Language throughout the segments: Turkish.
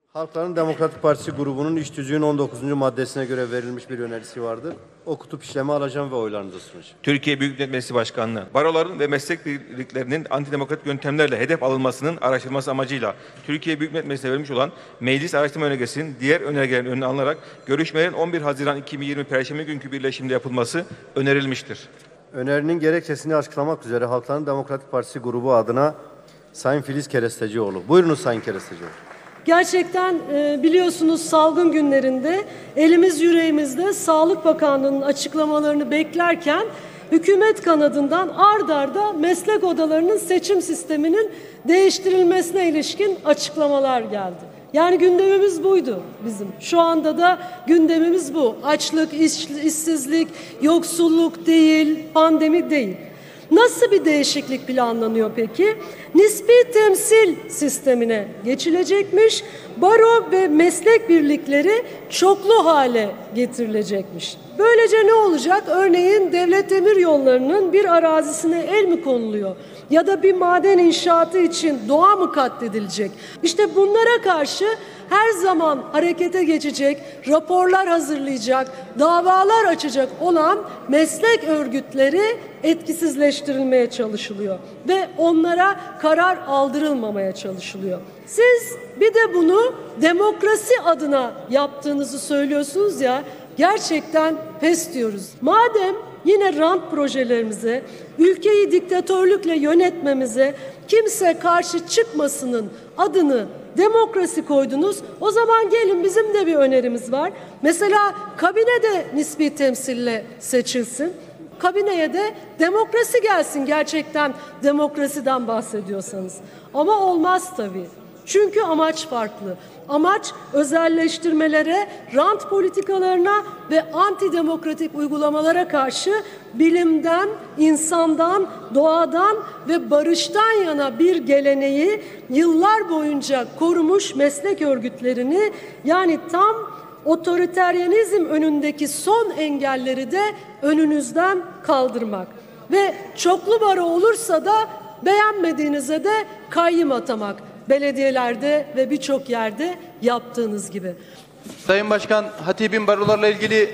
Halkların Demokratik Partisi grubunun iş tüzüğün 19. maddesine göre verilmiş bir önerisi vardır. Okutup işleme alacağım ve oylarınıza sunacağım. Türkiye Büyük Millet Meclisi Başkanlığı, baroların ve meslek birliklerinin antidemokratik yöntemlerle hedef alınmasının araştırılması amacıyla Türkiye Büyük Millet Meclisi'ne verilmiş olan Meclis Araştırma Önergesi'nin diğer önergelerin önüne alınarak görüşmelerin 11 Haziran 2020 Perşembe günkü birleşimde yapılması önerilmiştir. Önerinin gerekçesini açıklamak üzere Halkların Demokratik Partisi grubu adına Sayın Filiz Kerestecioğlu. Buyurunuz Sayın Kerestecioğlu. Gerçekten biliyorsunuz salgın günlerinde elimiz yüreğimizde Sağlık Bakanlığı'nın açıklamalarını beklerken hükümet kanadından ard arda meslek odalarının seçim sisteminin değiştirilmesine ilişkin açıklamalar geldi. Yani gündemimiz buydu bizim. Şu anda da gündemimiz bu. Açlık, işsizlik, yoksulluk değil, pandemi değil. Nasıl bir değişiklik planlanıyor peki? Nispi temsil sistemine geçilecekmiş, baro ve meslek birlikleri çoklu hale getirilecekmiş. Böylece ne olacak? Örneğin devlet demir yollarının bir arazisine el mi konuluyor? Ya da bir maden inşaatı için doğa mı katledilecek? İşte bunlara karşı her zaman harekete geçecek, raporlar hazırlayacak, davalar açacak olan meslek örgütleri etkisizleştirilmeye çalışılıyor ve onlara karar aldırılmamaya çalışılıyor. Siz bir de bunu demokrasi adına yaptığınızı söylüyorsunuz ya, gerçekten pes diyoruz. Madem yine rant projelerimize, ülkeyi diktatörlükle yönetmemize kimse karşı çıkmasının adını demokrasi koydunuz. O zaman gelin, bizim de bir önerimiz var. Mesela kabine de nispi temsille seçilsin. Kabineye de demokrasi gelsin, gerçekten demokrasiden bahsediyorsanız. Ama olmaz tabii. Çünkü amaç farklı. Amaç özelleştirmelere, rant politikalarına ve antidemokratik uygulamalara karşı bilimden, insandan, doğadan ve barıştan yana bir geleneği yıllar boyunca korumuş meslek örgütlerini, yani tam otoriteryenizm önündeki son engelleri de önünüzden kaldırmak. Ve çoklu baro olursa da beğenmediğinize de kayyım atamak. Belediyelerde ve birçok yerde yaptığınız gibi. Sayın Başkan, hatibin barolarla ilgili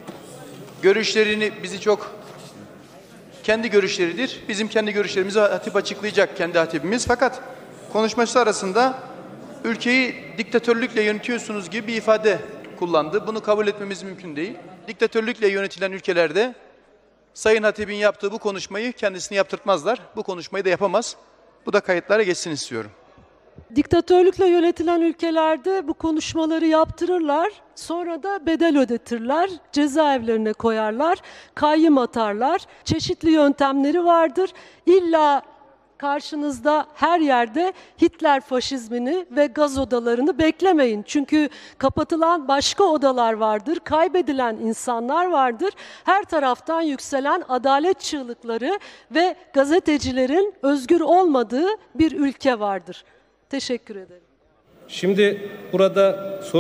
görüşlerini kendi görüşleridir. Bizim kendi görüşlerimizi hatip açıklayacak, kendi hatibimiz. Fakat konuşması arasında ülkeyi diktatörlükle yönetiyorsunuz gibi bir ifade kullandı. Bunu kabul etmemiz mümkün değil. Diktatörlükle yönetilen ülkelerde Sayın Hatib'in yaptığı bu konuşmayı kendisini yaptırtmazlar. Bu konuşmayı da yapamaz. Bu da kayıtlara geçsin istiyorum. Diktatörlükle yönetilen ülkelerde bu konuşmaları yaptırırlar, sonra da bedel ödetirler, cezaevlerine koyarlar, kayyım atarlar. Çeşitli yöntemleri vardır. İlla karşınızda her yerde Hitler faşizmini ve gaz odalarını beklemeyin. Çünkü kapatılan başka odalar vardır, kaybedilen insanlar vardır. Her taraftan yükselen adalet çığlıkları ve gazetecilerin özgür olmadığı bir ülke vardır. Teşekkür ederim. Şimdi burada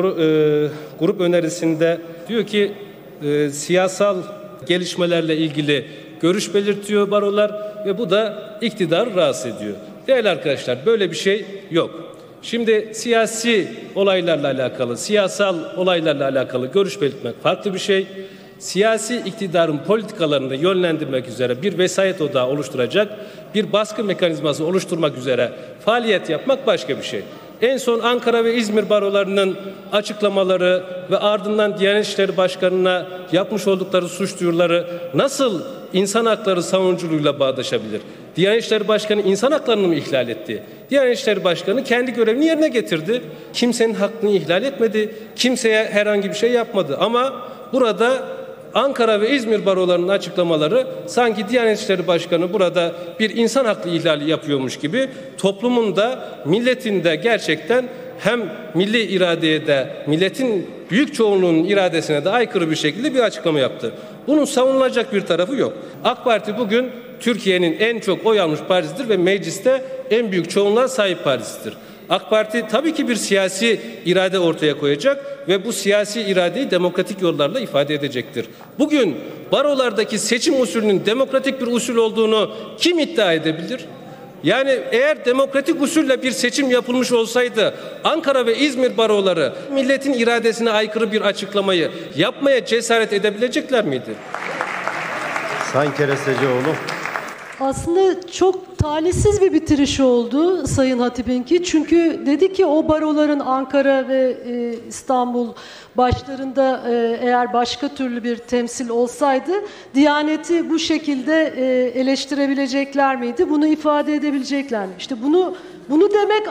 grup önerisinde diyor ki siyasal gelişmelerle ilgili görüş belirtiyor barolar ve bu da iktidarı rahatsız ediyor. Değerli arkadaşlar, böyle bir şey yok. Şimdi siyasi olaylarla alakalı, siyasal olaylarla alakalı görüş belirtmek farklı bir şey. Siyasi iktidarın politikalarını yönlendirmek üzere bir vesayet odağı oluşturacak, bir baskı mekanizması oluşturmak üzere faaliyet yapmak başka bir şey. En son Ankara ve İzmir barolarının açıklamaları ve ardından Diyanet İşleri Başkanı'na yapmış oldukları suç duyuruları nasıl insan hakları savunuculuğuyla bağdaşabilir? Diyanet İşleri Başkanı insan haklarını mı ihlal etti? Diyanet İşleri Başkanı kendi görevini yerine getirdi. Kimsenin hakkını ihlal etmedi. Kimseye herhangi bir şey yapmadı. Ama burada Ankara ve İzmir barolarının açıklamaları sanki Diyanet İşleri Başkanı burada bir insan hakkı ihlali yapıyormuş gibi toplumun da milletin de gerçekten hem milli iradeye de milletin büyük çoğunluğunun iradesine de aykırı bir şekilde bir açıklama yaptı. Bunun savunulacak bir tarafı yok. AK Parti bugün Türkiye'nin en çok oy almış partisidir ve mecliste en büyük çoğunluğa sahip partisidir. AK Parti tabii ki bir siyasi irade ortaya koyacak ve bu siyasi iradeyi demokratik yollarla ifade edecektir. Bugün barolardaki seçim usulünün demokratik bir usul olduğunu kim iddia edebilir? Yani eğer demokratik usulle bir seçim yapılmış olsaydı Ankara ve İzmir baroları milletin iradesine aykırı bir açıklamayı yapmaya cesaret edebilecekler miydi? Sayın Kerestecioğlu. Aslında çok talihsiz bir bitiriş oldu Sayın Hatip'inki. Çünkü dedi ki o baroların Ankara ve İstanbul başlarında eğer başka türlü bir temsil olsaydı Diyaneti bu şekilde eleştirebilecekler miydi? Bunu ifade edebilecekler mi? İşte bunu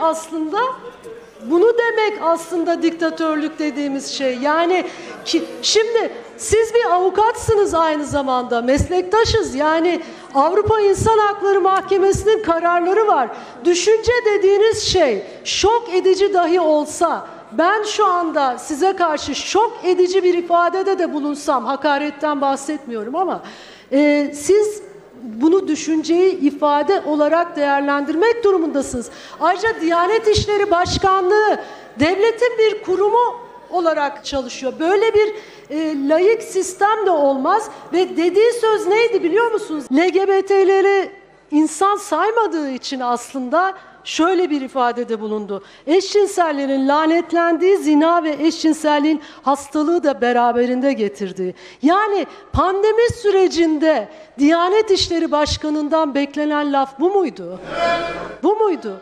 demek aslında diktatörlük dediğimiz şey. Yani şimdi siz bir avukatsınız, aynı zamanda meslektaşız. Yani Avrupa İnsan Hakları Mahkemesi'nin kararları var. Düşünce dediğiniz şey şok edici dahi olsa, ben şu anda size karşı şok edici bir ifadede de bulunsam, hakaretten bahsetmiyorum ama siz bunu düşünceyi ifade olarak değerlendirmek durumundasınız. Ayrıca Diyanet İşleri Başkanlığı devletin bir kurumu olarak çalışıyor. Böyle bir laik sistem de olmaz ve dediği söz neydi biliyor musunuz? LGBT'leri insan saymadığı için aslında şöyle bir ifadede bulundu. Eşcinsellerin lanetlendiği zina ve eşcinselliğin hastalığı da beraberinde getirdi. Yani pandemi sürecinde Diyanet İşleri Başkanı'ndan beklenen laf bu muydu? Bu muydu?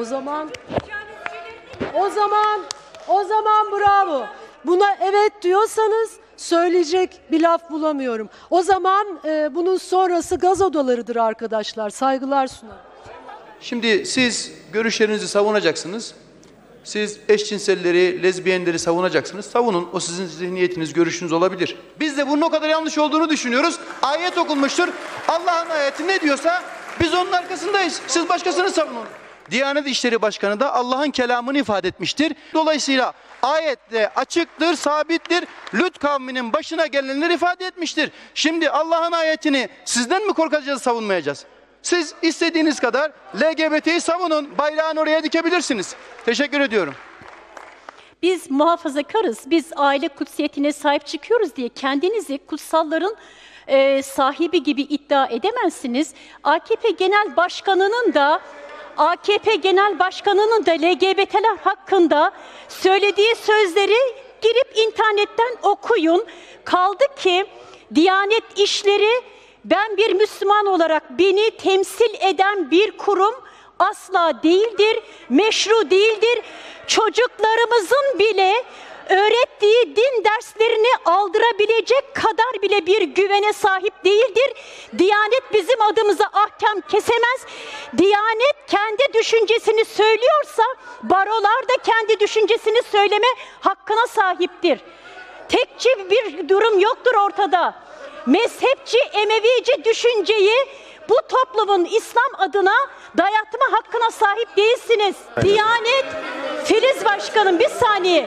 O zaman bravo. Buna evet diyorsanız söyleyecek bir laf bulamıyorum. O zaman bunun sonrası gaz odalarıdır arkadaşlar. Saygılar sunarım. Şimdi siz görüşlerinizi savunacaksınız. Siz eşcinselleri, lezbiyenleri savunacaksınız. Savunun. O sizin zihniyetiniz, görüşünüz olabilir. Biz de bunun o kadar yanlış olduğunu düşünüyoruz. Ayet okunmuştur. Allah'ın ayeti ne diyorsa biz onun arkasındayız. Siz başkasını savunun. Diyanet İşleri Başkanı da Allah'ın kelamını ifade etmiştir. Dolayısıyla ayette açıktır, sabittir. Lüt kavminin başına gelenler ifade etmiştir. Şimdi Allah'ın ayetini sizden mi korkacağız, savunmayacağız? Siz istediğiniz kadar LGBT'yi savunun, bayrağını oraya dikebilirsiniz. Teşekkür ediyorum. Biz muhafazakarız, biz aile kutsiyetine sahip çıkıyoruz diye kendinizi kutsalların sahibi gibi iddia edemezsiniz. AKP Genel Başkanı'nın da LGBT'ler hakkında söylediği sözleri girip internetten okuyun. Kaldı ki Diyanet İşleri, ben bir Müslüman olarak beni temsil eden bir kurum asla değildir, meşru değildir. Çocuklarımızın bile öğrettiği din derslerini aldırabilecek kadar bile bir güvene sahip değildir. Diyanet bizim adımıza ahkam kesemez. Diyanet kendi düşüncesini söylüyorsa barolar da kendi düşüncesini söyleme hakkına sahiptir. Tekçi bir durum yoktur ortada. Mezhepçi, Emevici düşünceyi bu toplumun İslam adına dayatma hakkına sahip değilsiniz. Diyanet, Filiz Başkanım bir saniye.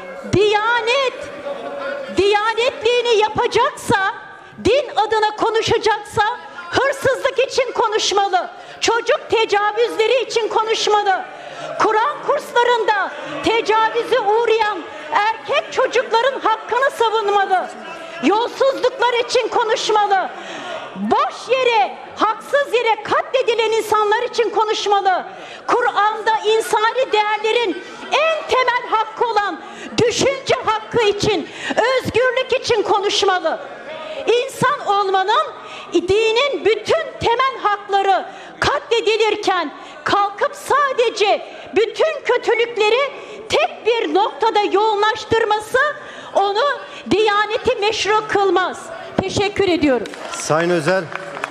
Diyanetliğini yapacaksa, din adına konuşacaksa hırsızlık için konuşmalı. Çocuk tecavüzleri için konuşmalı. Kur'an kurslarında tecavüze uğrayan erkek çocukların hakkını savunmalı. Yolsuzluklar için konuşmalı. Boş yere, haksız yere katledilen insanlar için konuşmalı. Kur'an'da insani değerlerin en temel hakkı olan düşünce hakkı için, özgürlük için konuşmalı. İnsan olmanın, dinin bütün temel hakları katledilirken kalkıp sadece bütün kötülükleri tek bir noktada yoğunlaştırması onu Diyaneti meşru kılmaz. Teşekkür ediyorum. Sayın Özel.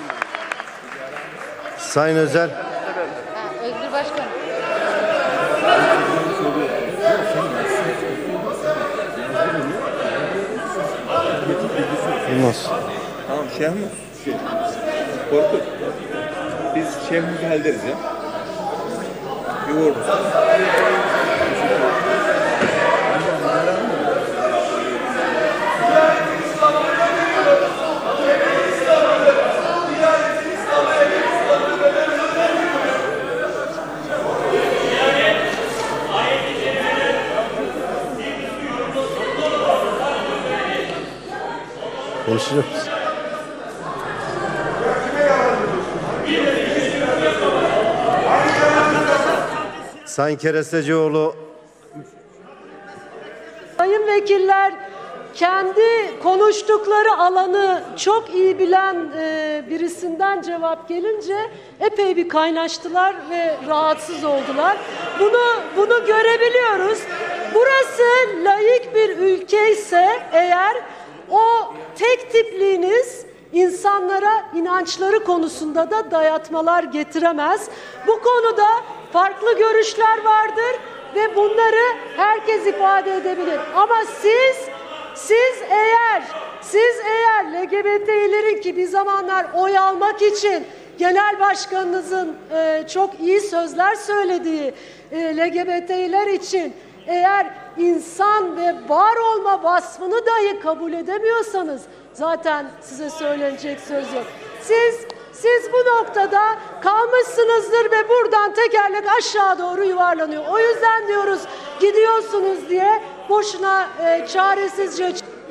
Özgür Başkan. Nasıl? Tamam şey mi? Korkut. Biz şeyimizi hallederiz ya. Yoğururuz. Konuşacağız. Sayın Kerestecioğlu, Sayın vekiller kendi konuştukları alanı çok iyi bilen birisinden cevap gelince epey bir kaynaştılar ve rahatsız oldular. Bunu görebiliyoruz. Burası laik bir ülke ise eğer o tek tipliğiniz insanlara inançları konusunda da dayatmalar getiremez. Bu konuda farklı görüşler vardır ve bunları herkes ifade edebilir. Ama siz eğer LGBT'lerin ki bir zamanlar oy almak için genel başkanınızın çok iyi sözler söylediği LGBT'ler için eğer insan ve var olma vasfını dahi kabul edemiyorsanız zaten size söylenecek söz yok. Siz bu noktada kalmışsınızdır ve buradan tekerlek aşağı doğru yuvarlanıyor. O yüzden diyoruz gidiyorsunuz diye boşuna çaresizce...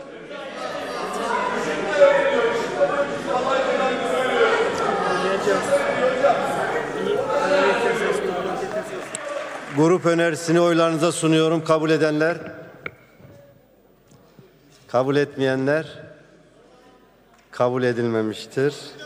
grup önerisini oylarınıza sunuyorum. Kabul edenler, kabul etmeyenler kabul edilmemiştir.